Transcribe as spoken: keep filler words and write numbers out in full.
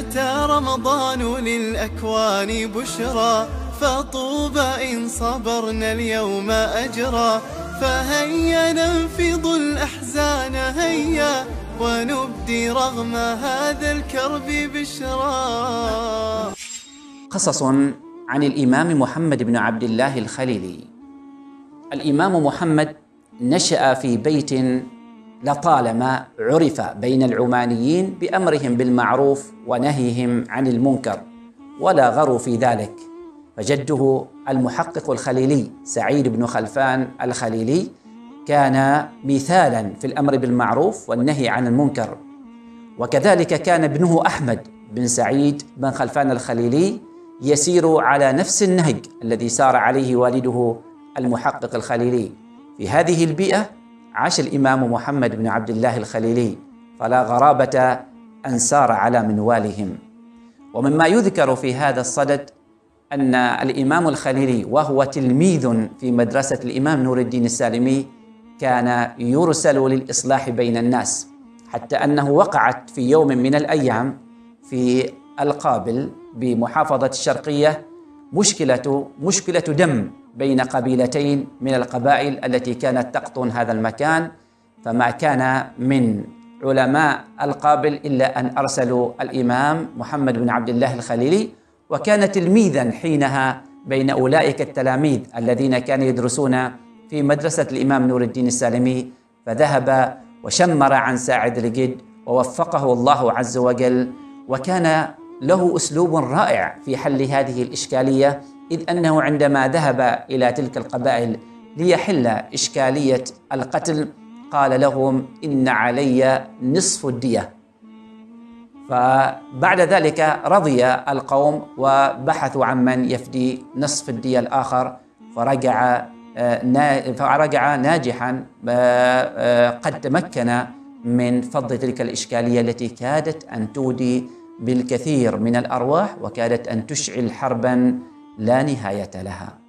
أتى رمضان للأكوان بشرى، فطوبى إن صبرنا اليوم أجرا. فهيا ننفض الأحزان هيا، ونبدي رغم هذا الكرب بشرا. قصص عن الإمام محمد بن عبد الله الخليلي. الإمام محمد نشأ في بيت لطالما عرف بين العمانيين بأمرهم بالمعروف ونهيهم عن المنكر، ولا غروا في ذلك. فجده المحقق الخليلي سعيد بن خلفان الخليلي كان مثالا في الأمر بالمعروف والنهي عن المنكر، وكذلك كان ابنه أحمد بن سعيد بن خلفان الخليلي يسير على نفس النهج الذي سار عليه والده المحقق الخليلي. في هذه البيئة عاش الإمام محمد بن عبد الله الخليلي، فلا غرابة أن سار على منوالهم. ومما يذكر في هذا الصدد أن الإمام الخليلي وهو تلميذ في مدرسة الإمام نور الدين السالمي كان يرسل للإصلاح بين الناس، حتى أنه وقعت في يوم من الأيام في القابل بمحافظة الشرقية مشكلة مشكلة دم بين قبيلتين من القبائل التي كانت تقطن هذا المكان. فما كان من علماء القابل إلا أن أرسلوا الإمام محمد بن عبد الله الخليلي، وكان تلميذا حينها بين أولئك التلاميذ الذين كانوا يدرسون في مدرسة الإمام نور الدين السالمي، فذهب وشمر عن ساعد الجد ووفقه الله عز وجل، وكان له أسلوب رائع في حل هذه الإشكالية، إذ أنه عندما ذهب إلى تلك القبائل ليحل إشكالية القتل قال لهم إن علي نصف الدية. فبعد ذلك رضي القوم وبحثوا عن من يفدي نصف الدية الآخر، فرجع فرجع ناجحا قد تمكن من فض تلك الإشكالية التي كادت أن تودي بالكثير من الأرواح، وكادت أن تشعل حربا لا نهاية لها.